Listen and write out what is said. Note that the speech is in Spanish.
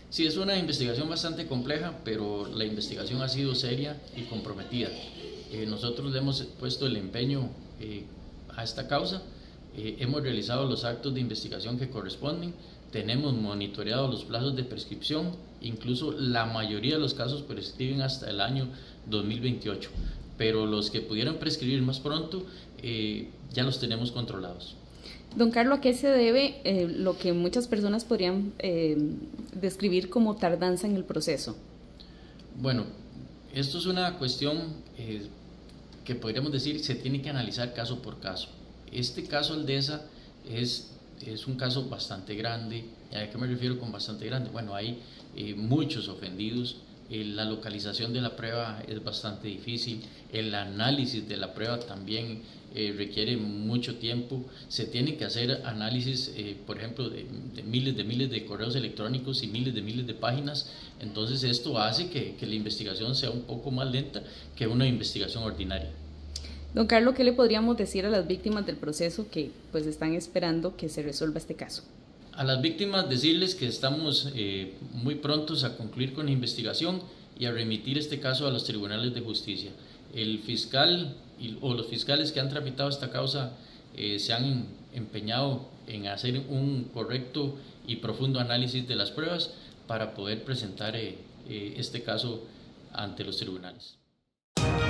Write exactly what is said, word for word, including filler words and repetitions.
Sí, es una investigación bastante compleja, pero la investigación ha sido seria y comprometida. Eh, nosotros le hemos puesto el empeño eh, a esta causa, eh, hemos realizado los actos de investigación que corresponden, tenemos monitoreado los plazos de prescripción, incluso la mayoría de los casos prescriben hasta el año dos mil veintiocho, pero los que pudieran prescribir más pronto eh, ya los tenemos controlados. Don Carlos, ¿a qué se debe eh, lo que muchas personas podrían eh, describir como tardanza en el proceso? Bueno, esto es una cuestión eh, que podríamos decir se tiene que analizar caso por caso. Este caso Aldesa es, es un caso bastante grande. ¿A qué me refiero con bastante grande? Bueno, hay eh, muchos ofendidos. Eh, la localización de la prueba es bastante difícil, el análisis de la prueba también eh, requiere mucho tiempo, se tiene que hacer análisis, eh, por ejemplo, de, de miles de miles de correos electrónicos y miles de miles de páginas, entonces esto hace que, que la investigación sea un poco más lenta que una investigación ordinaria. Don Carlos, ¿qué le podríamos decir a las víctimas del proceso que pues están esperando que se resuelva este caso? A las víctimas decirles que estamos eh, muy prontos a concluir con la investigación y a remitir este caso a los tribunales de justicia. El fiscal y, o los fiscales que han tramitado esta causa eh, se han empeñado en hacer un correcto y profundo análisis de las pruebas para poder presentar eh, eh, este caso ante los tribunales.